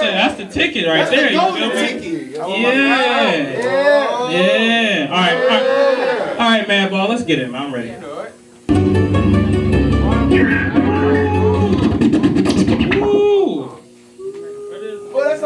that's the ticket right there. You feel me? Yeah. All right, man, ball. Let's get it, man. I'm ready.